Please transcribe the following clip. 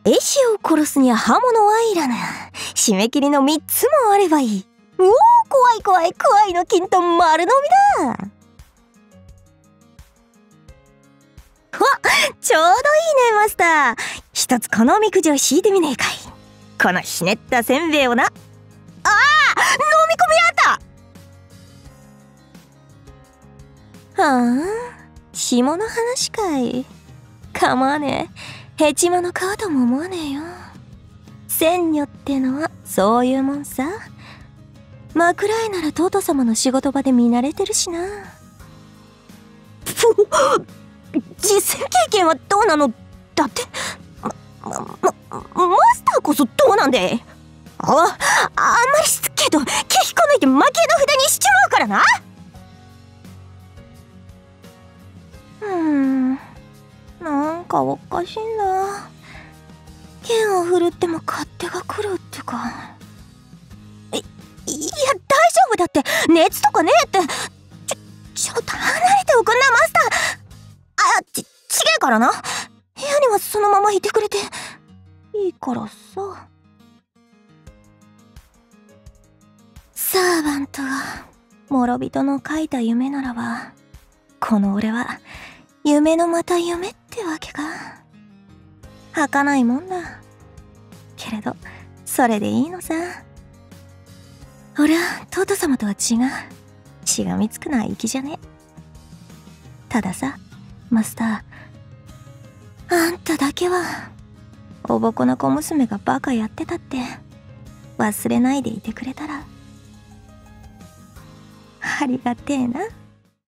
絵師を殺すには刃物はいらぬ。締め切りの3つもあればいい。おお、怖い怖い怖いの金と丸飲みだ。わ、ちょうどいいねマスター。一つこのおみくじを引いてみねえかい。このひねったせんべいをな。ああ、飲み込みあった。はあ、下の話かい。構わねえ。ヘチマの皮とも思わねえよ。仙女ってのはそういうもんさ。枕絵ならトト様の仕事場で見慣れてるしな。実践経験はどうなのだって。マスターこそどうなんで。あんまりしつけと気引こ抜いて負けの札にしちまうからな。なんかおかしいんだ。剣を振るっても勝手が来るってか。いや大丈夫だって。熱とかねえって。ちょっと離れておくんなマスター。ちげえからな。部屋にはそのままいてくれていいからさ。サーバントが諸人の書いた夢ならば、この俺は夢のまた夢ってわけか。儚いもんだけれど、それでいいのさ。俺はトト様とは違う。しがみつくのは粋じゃねえ。たださマスター、あんただけはおぼこな小娘がバカやってたって忘れないでいてくれたらありがてえな。